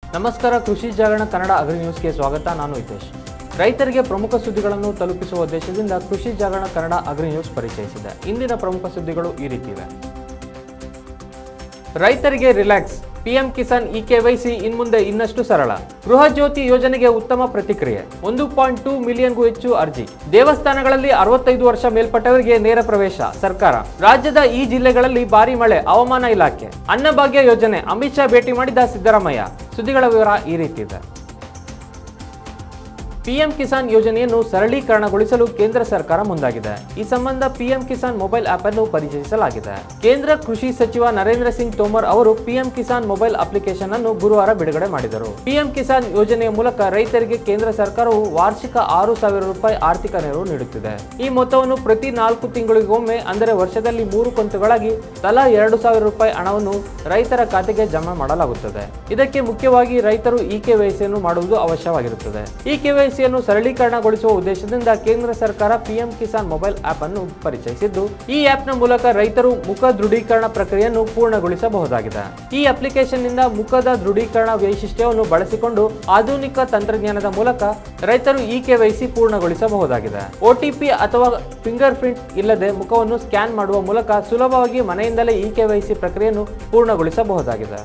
ನಮಸ್ಕಾರ, ಕೃಷಿ ಜಾಗರಣ ಕನ್ನಡ ಅಗ್ರಿ ನ್ಯೂಸ್ಗೆ ಸ್ವಾಗತ. ನಾನು ಹಿತೇಶ್. ರೈತರಿಗೆ ಪ್ರಮುಖ ಸುದ್ದಿಗಳನ್ನು ತಲುಪಿಸುವ ಉದ್ದೇಶದಿಂದ ಕೃಷಿ ಜಾಗರಣ ಕನ್ನಡ ಅಗ್ರಿ ನ್ಯೂಸ್ ಪರಿಚಯಿಸಿದೆ. ಇಂದಿನ ಪ್ರಮುಖ ಸುದ್ದಿಗಳು ಈ ರೀತಿ ಇವೆ. ರೈತರಿಗೆ ರಿಲ್ಯಾಕ್ಸ್, ಪಿಎಂ ಕಿಸಾನ್ ಇಕೆವೈಸಿ ಇನ್ಮುಂದೆ ಇನ್ನಷ್ಟು ಸರಳ. ಗೃಹ ಜ್ಯೋತಿ ಯೋಜನೆಗೆ ಉತ್ತಮ ಪ್ರತಿಕ್ರಿಯೆ. 1.2 ಮಿಲಿಯನ್ಗೂ ಹೆಚ್ಚು ಅರ್ಜಿ. ದೇವಸ್ಥಾನಗಳಲ್ಲಿ 65 ವರ್ಷ ಮೇಲ್ಪಟ್ಟವರಿಗೆ ನೇರ ಪ್ರವೇಶ ಸರ್ಕಾರ. ರಾಜ್ಯದ ಈ ಜಿಲ್ಲೆಗಳಲ್ಲಿ ಭಾರಿ ಮಳೆ, ಹವಾಮಾನ ಇಲಾಖೆ. ಅನ್ನಭಾಗ್ಯ ಯೋಜನೆ, ಅಮಿತ್ ಶಾ ಭೇಟಿ ಮಾಡಿದ ಸಿದ್ದರಾಮಯ್ಯ. ಸುದ್ದಿಗಳ ವಿವರ ಈ ರೀತಿ ಇದೆ. ಪಿಎಂ ಕಿಸಾನ್ ಯೋಜನೆಯನ್ನು ಸರಳೀಕರಣಗೊಳಿಸಲು ಕೇಂದ್ರ ಸರ್ಕಾರ ಮುಂದಾಗಿದೆ. ಈ ಸಂಬಂಧ ಪಿಎಂ ಕಿಸಾನ್ ಮೊಬೈಲ್ ಆಪ್ ಅನ್ನು ಪರಿಚಯಿಸಲಾಗಿದೆ. ಕೇಂದ್ರ ಕೃಷಿ ಸಚಿವ ನರೇಂದ್ರ ಸಿಂಗ್ ತೋಮರ್ ಅವರು ಪಿಎಂ ಕಿಸಾನ್ ಮೊಬೈಲ್ ಅಪ್ಲಿಕೇಶನ್ ಅನ್ನು ಗುರುವಾರ ಬಿಡುಗಡೆ ಮಾಡಿದರು. ಪಿಎಂ ಕಿಸಾನ್ ಯೋಜನೆಯ ಮೂಲಕ ರೈತರಿಗೆ ಕೇಂದ್ರ ಸರ್ಕಾರವು ವಾರ್ಷಿಕ 6,000 ರೂಪಾಯಿ ಆರ್ಥಿಕ ನೆರವು ನೀಡುತ್ತಿದೆ. ಈ ಮೊತ್ತವನ್ನು ಪ್ರತಿ 4 ತಿಂಗಳಿಗೊಮ್ಮೆ, ಅಂದರೆ ವರ್ಷದಲ್ಲಿ 3 ಕಂತುಗಳಾಗಿ ತಲಾ 2,000 ರೂಪಾಯಿ ಹಣವನ್ನು ರೈತರ ಖಾತೆಗೆ ಜಮಾ ಮಾಡಲಾಗುತ್ತದೆ. ಇದಕ್ಕೆ ಮುಖ್ಯವಾಗಿ ರೈತರು ಇಕೆವೈಸಿಯನ್ನು ಮಾಡುವುದು ಅವಶ್ಯವಾಗಿರುತ್ತದೆ. ಇಕೆವೈಸಿ ಸರಳೀಕರಣಗೊಳಿಸುವ ಉದ್ದೇಶದಿಂದ ಕೇಂದ್ರ ಸರ್ಕಾರ ಪಿಎಂ ಕಿಸಾನ್ ಮೊಬೈಲ್ ಆಪ್ ಅನ್ನು ಪರಿಚಯಿಸಿದ್ದು, ಈ ಆಪ್ನ ಮೂಲಕ ರೈತರು ಮುಖ ದೃಢೀಕರಣ ಪ್ರಕ್ರಿಯೆಯನ್ನು ಪೂರ್ಣಗೊಳಿಸಬಹುದಾಗಿದೆ. ಈ ಅಪ್ಲಿಕೇಶನ್ ನಿಂದ ಮುಖದ ದೃಢೀಕರಣ ವೈಶಿಷ್ಟ್ಯವನ್ನು ಬಳಸಿಕೊಂಡು ಆಧುನಿಕ ತಂತ್ರಜ್ಞಾನದ ಮೂಲಕ ರೈತರು ಇಕೆವೈಸಿ ಪೂರ್ಣಗೊಳಿಸಬಹುದಾಗಿದೆ. ಒಟಿಪಿ ಅಥವಾ ಫಿಂಗರ್ ಪ್ರಿಂಟ್ ಇಲ್ಲದೆ ಮುಖವನ್ನು ಸ್ಕ್ಯಾನ್ ಮಾಡುವ ಮೂಲಕ ಸುಲಭವಾಗಿ ಮನೆಯಿಂದಲೇ ಇಕೆವೈಸಿ ಪ್ರಕ್ರಿಯೆಯನ್ನು ಪೂರ್ಣಗೊಳಿಸಬಹುದಾಗಿದೆ.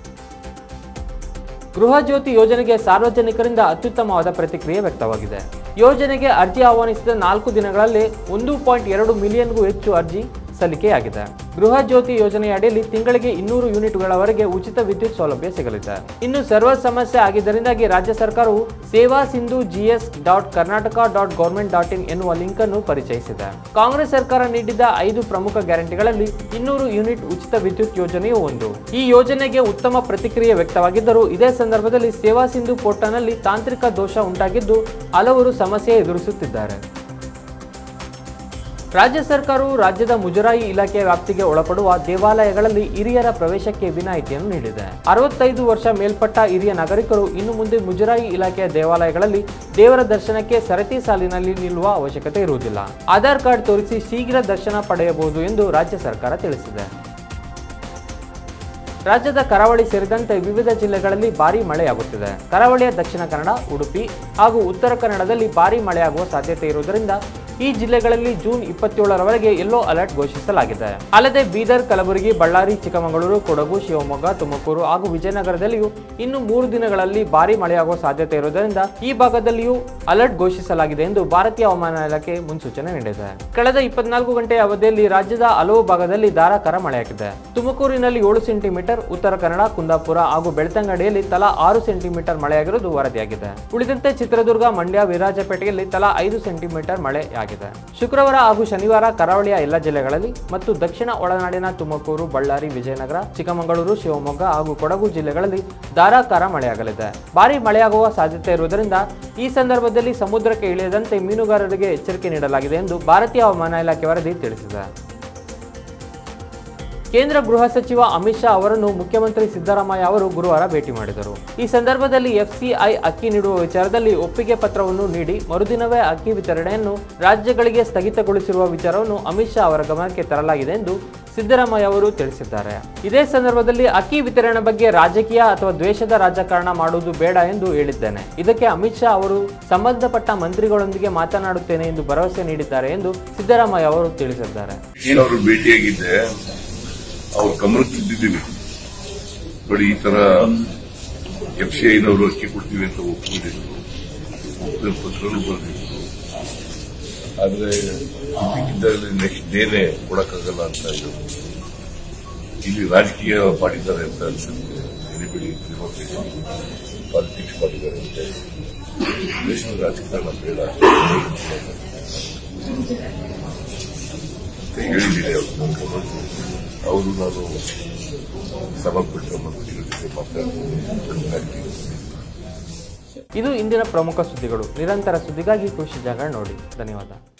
ಗೃಹ ಜ್ಯೋತಿ ಯೋಜನೆಗೆ ಸಾರ್ವಜನಿಕರಿಂದ ಅತ್ಯುತ್ತಮವಾದ ಪ್ರತಿಕ್ರಿಯೆ ವ್ಯಕ್ತವಾಗಿದೆ. ಯೋಜನೆಗೆ ಅರ್ಜಿ ಆಹ್ವಾನಿಸಿದ 4 ದಿನಗಳಲ್ಲಿ 1.2 ಮಿಲಿಯನ್ಗೂ ಹೆಚ್ಚು ಅರ್ಜಿ ಸಲ್ಲಿಕೆಯಾಗಿದೆ. ಗೃಹ ಜ್ಯೋತಿ ಯೋಜನೆಯ ಅಡಿಯಲ್ಲಿ ತಿಂಗಳಿಗೆ 200 ಯೂನಿಟ್ಗಳವರೆಗೆ ಉಚಿತ ವಿದ್ಯುತ್ ಸೌಲಭ್ಯ ಸಿಗಲಿದೆ. ಇನ್ನು ಸರ್ವರ್ ಸಮಸ್ಯೆ ಆಗಿದ್ದರಿಂದಾಗಿ ರಾಜ್ಯ ಸರ್ಕಾರವು ಸೇವಾ ಸಿಂಧು gs.karnataka.government.in ಎನ್ನುವ ಲಿಂಕ್ ಅನ್ನು ಪರಿಚಯಿಸಿದೆ. ಕಾಂಗ್ರೆಸ್ ಸರ್ಕಾರ ನೀಡಿದ್ದ 5 ಪ್ರಮುಖ ಗ್ಯಾರಂಟಿಗಳಲ್ಲಿ 200 ಯೂನಿಟ್ ಉಚಿತ ವಿದ್ಯುತ್ ಯೋಜನೆಯೂ ಒಂದು. ಈ ಯೋಜನೆಗೆ ಉತ್ತಮ ಪ್ರತಿಕ್ರಿಯೆ ವ್ಯಕ್ತವಾಗಿದ್ದರೂ ಇದೇ ಸಂದರ್ಭದಲ್ಲಿ ಸೇವಾ ಸಿಂಧು ಪೋರ್ಟಲ್ನಲ್ಲಿ ತಾಂತ್ರಿಕ ದೋಷ ಉಂಟಾಗಿದ್ದು ಹಲವರು ಸಮಸ್ಯೆ ಎದುರಿಸುತ್ತಿದ್ದಾರೆ. ರಾಜ್ಯ ಸರ್ಕಾರವು ರಾಜ್ಯದ ಮುಜರಾಯಿ ಇಲಾಖೆಯ ವ್ಯಾಪ್ತಿಗೆ ಒಳಪಡುವ ದೇವಾಲಯಗಳಲ್ಲಿ ಹಿರಿಯರ ಪ್ರವೇಶಕ್ಕೆ ವಿನಾಯಿತಿಯನ್ನು ನೀಡಿದೆ. 65 ವರ್ಷ ಮೇಲ್ಪಟ್ಟ ಹಿರಿಯ ನಾಗರಿಕರು ಇನ್ನು ಮುಂದೆ ಮುಜರಾಯಿ ಇಲಾಖೆಯ ದೇವಾಲಯಗಳಲ್ಲಿ ದೇವರ ದರ್ಶನಕ್ಕೆ ಸರತಿ ಸಾಲಿನಲ್ಲಿ ನಿಲ್ಲುವ ಅವಶ್ಯಕತೆ ಇರುವುದಿಲ್ಲ. ಆಧಾರ್ ಕಾರ್ಡ್ ತೋರಿಸಿ ಶೀಘ್ರ ದರ್ಶನ ಪಡೆಯಬಹುದು ಎಂದು ರಾಜ್ಯ ಸರ್ಕಾರ ತಿಳಿಸಿದೆ. ರಾಜ್ಯದ ಕರಾವಳಿ ಸೇರಿದಂತೆ ವಿವಿಧ ಜಿಲ್ಲೆಗಳಲ್ಲಿ ಭಾರೀ ಮಳೆಯಾಗುತ್ತಿದೆ. ಕರಾವಳಿಯ ದಕ್ಷಿಣ ಕನ್ನಡ, ಉಡುಪಿ ಹಾಗೂ ಉತ್ತರ ಕನ್ನಡದಲ್ಲಿ ಭಾರೀ ಮಳೆಯಾಗುವ ಸಾಧ್ಯತೆ ಇರುವುದರಿಂದ ಈ ಜಿಲ್ಲೆಗಳಲ್ಲಿ ಜೂನ್ 27ರವರೆಗೆ ಯೆಲ್ಲೋ ಅಲರ್ಟ್ ಘೋಷಿಸಲಾಗಿದೆ. ಅಲ್ಲದೆ ಬೀದರ್, ಕಲಬುರಗಿ, ಬಳ್ಳಾರಿ, ಚಿಕ್ಕಮಗಳೂರು, ಕೊಡಗು, ಶಿವಮೊಗ್ಗ, ತುಮಕೂರು ಹಾಗೂ ವಿಜಯನಗರದಲ್ಲಿಯೂ ಇನ್ನು 3 ದಿನಗಳಲ್ಲಿ ಭಾರೀ ಮಳೆಯಾಗುವ ಸಾಧ್ಯತೆ ಇರುವುದರಿಂದ ಈ ಭಾಗದಲ್ಲಿಯೂ ಅಲರ್ಟ್ ಘೋಷಿಸಲಾಗಿದೆ ಎಂದು ಭಾರತೀಯ ಹವಾಮಾನ ಇಲಾಖೆ ಮುನ್ಸೂಚನೆ ನೀಡಿದೆ. ಕಳೆದ 24 ಗಂಟೆಯ ಅವಧಿಯಲ್ಲಿ ರಾಜ್ಯದ ಹಲವು ಭಾಗದಲ್ಲಿ ಧಾರಾಕಾರ ಮಳೆಯಾಗಿದೆ. ತುಮಕೂರಿನಲ್ಲಿ 7 ಸೆಂಟಿಮೀಟರ್, ಉತ್ತರ ಕನ್ನಡ, ಕುಂದಾಪುರ ಹಾಗೂ ಬೆಳ್ತಂಗಡಿಯಲ್ಲಿ ತಲಾ 6 ಸೆಂಟಿಮೀಟರ್ ಮಳೆಯಾಗಿರುವುದು ವರದಿಯಾಗಿದೆ. ಉಳಿದಂತೆ ಚಿತ್ರದುರ್ಗ, ಮಂಡ್ಯ, ವಿರಾಜಪೇಟೆಯಲ್ಲಿ ತಲಾ 5 ಸೆಂಟಿಮೀಟರ್ ಮಳೆಯಾಗಿದೆ. ಶುಕ್ರವಾರ ಹಾಗೂ ಶನಿವಾರ ಕರಾವಳಿಯ ಎಲ್ಲ ಜಿಲ್ಲೆಗಳಲ್ಲಿ ಮತ್ತು ದಕ್ಷಿಣ ಒಳನಾಡಿನ ತುಮಕೂರು, ಬಳ್ಳಾರಿ, ವಿಜಯನಗರ, ಚಿಕ್ಕಮಗಳೂರು, ಶಿವಮೊಗ್ಗ ಹಾಗೂ ಕೊಡಗು ಜಿಲ್ಲೆಗಳಲ್ಲಿ ಧಾರಾಕಾರ ಮಳೆಯಾಗಲಿದೆ. ಭಾರೀ ಮಳೆಯಾಗುವ ಸಾಧ್ಯತೆ ಇರುವುದರಿಂದ ಈ ಸಂದರ್ಭದಲ್ಲಿ ಸಮುದ್ರಕ್ಕೆ ಇಳಿಯದಂತೆ ಮೀನುಗಾರರಿಗೆ ಎಚ್ಚರಿಕೆ ನೀಡಲಾಗಿದೆ ಎಂದು ಭಾರತೀಯ ಹವಾಮಾನ ಇಲಾಖೆ ವರದಿ ತಿಳಿಸಿದೆ. ಕೇಂದ್ರ ಗೃಹ ಸಚಿವ ಅಮಿತ್ ಶಾ ಅವರನ್ನು ಮುಖ್ಯಮಂತ್ರಿ ಸಿದ್ದರಾಮಯ್ಯ ಅವರು ಗುರುವಾರ ಭೇಟಿ ಮಾಡಿದರು. ಈ ಸಂದರ್ಭದಲ್ಲಿ ಎಫ್ಸಿಐ ಅಕ್ಕಿ ನೀಡುವ ವಿಚಾರದಲ್ಲಿ ಒಪ್ಪಿಗೆ ಪತ್ರವನ್ನು ನೀಡಿ ಮರುದಿನವೇ ಅಕ್ಕಿ ವಿತರಣೆಯನ್ನು ರಾಜ್ಯಗಳಿಗೆ ಸ್ಥಗಿತಗೊಳಿಸಿರುವ ವಿಚಾರವನ್ನು ಅಮಿತ್ ಶಾ ಅವರ ಗಮನಕ್ಕೆ ತರಲಾಗಿದೆ ಎಂದು ಸಿದ್ದರಾಮಯ್ಯ ಅವರು ತಿಳಿಸಿದ್ದಾರೆ. ಇದೇ ಸಂದರ್ಭದಲ್ಲಿ ಅಕ್ಕಿ ವಿತರಣೆ ಬಗ್ಗೆ ರಾಜಕೀಯ ಅಥವಾ ದ್ವೇಷದ ರಾಜಕಾರಣ ಮಾಡುವುದು ಬೇಡ ಎಂದು ಹೇಳಿದ್ದೇನೆ. ಇದಕ್ಕೆ ಅಮಿತ್ ಶಾ ಅವರು ಸಂಬಂಧಪಟ್ಟ ಮಂತ್ರಿಗಳೊಂದಿಗೆ ಮಾತನಾಡುತ್ತೇನೆ ಎಂದು ಭರವಸೆ ನೀಡಿದ್ದಾರೆ ಎಂದು ಸಿದ್ದರಾಮಯ್ಯ ಅವರು ತಿಳಿಸಿದ್ದಾರೆ. ಅವ್ರ ಗಮನಕ್ಕೆ ತಂದಿದ್ದೀವಿ. ನೋಡಿ, ಈ ತರ ಎಫ್ಸಿಐನವರು ಅಕ್ಕಿ ಕೊಡ್ತೀವಿ ಅಂತ ಒಪ್ಪಿಕೊಂಡಿದ್ರು, ಪತ್ರನೂ ಬರೆದಿದ್ರು. ಆದ್ರೆ ಇದಕ್ಕಿದ್ದಲ್ಲಿ ನೆಕ್ಸ್ಟ್ ಡೇನೆ ಕೊಡಕ್ಕಾಗಲ್ಲ ಅಂತ ಇಲ್ಲಿ ರಾಜಕೀಯ ಮಾಡಿದ್ದಾರೆ ಅಂತ ಅನ್ಸುತ್ತೆ. ಎನಿಬಡಿ ಪಾಲಿಟಿಕ್ಸ್ ಮಾಡಿದ್ದಾರೆ ಅಂತ ದೇಶದ ರಾಜಕಾರಣ ಬೇಡ ಅಂತ ಹೇಳಿದ್ದೀನಿ. ಅವರು ನಾನು ಸಂಬಂಧಪಟ್ಟ ಮಂತ್ರಿಗಳ ಜೊತೆ ಮಾತಾಡ್ತೀನಿ. ಇದು ಇಂದಿನ ಪ್ರಮುಖ ಸುದ್ದಿಗಳು. ನಿರಂತರ ಸುದ್ದಿಗಾಗಿ ಕೃಷಿ ಜಾಗರಣ ನೋಡಿ. ಧನ್ಯವಾದ.